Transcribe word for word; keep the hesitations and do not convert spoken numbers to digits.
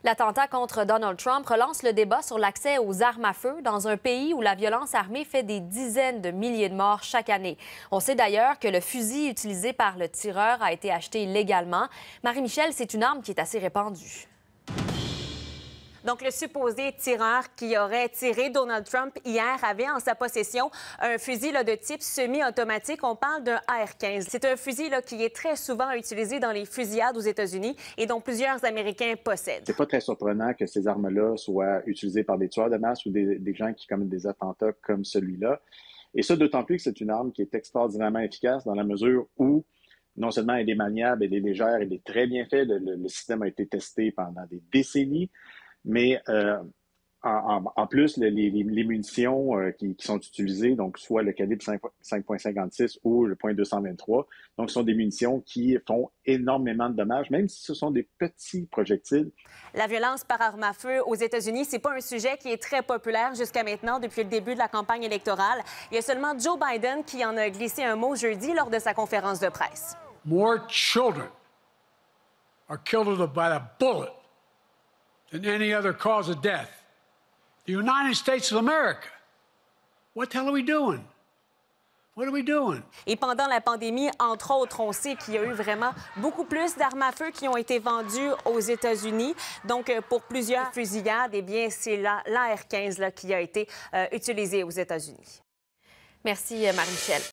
L'attentat contre Donald Trump relance le débat sur l'accès aux armes à feu dans un pays où la violence armée fait des dizaines de milliers de morts chaque année. On sait d'ailleurs que le fusil utilisé par le tireur a été acheté légalement. Marie-Michel, c'est une arme qui est assez répandue. Donc, le supposé tireur qui aurait tiré Donald Trump hier avait en sa possession un fusil là, de type semi-automatique. On parle d'un A R quinze. C'est un fusil là, qui est très souvent utilisé dans les fusillades aux États-Unis et dont plusieurs Américains possèdent. C'est pas très surprenant que ces armes-là soient utilisées par des tueurs de masse ou des, des gens qui commettent des attentats comme celui-là. Et ça, d'autant plus que c'est une arme qui est extraordinairement efficace dans la mesure où non seulement elle est maniable, elle est légère, elle est très bien faite. Le, le, le système a été testé pendant des décennies. Mais euh, en, en plus, les, les, les munitions euh, qui, qui sont utilisées, donc soit le calibre cinq virgule cinquante-six ou le point deux cent vingt-trois, donc ce sont des munitions qui font énormément de dommages, même si ce sont des petits projectiles. La violence par arme à feu aux États-Unis, c'est pas un sujet qui est très populaire jusqu'à maintenant depuis le début de la campagne électorale. Il y a seulement Joe Biden qui en a glissé un mot jeudi lors de sa conférence de presse. More children are killed by a bullet than any other cause of death. The United States of America. What the hell are we doing? What are we doing? Et pendant la pandémie, entre autres, on sait qu'il y a eu vraiment beaucoup plus d'armes à feu qui ont été vendues aux États-Unis. Donc, pour plusieurs fusillades, eh bien, c'est l'A R quinze là, qui a été euh, utilisé aux États-Unis. Merci, Marie-Michel.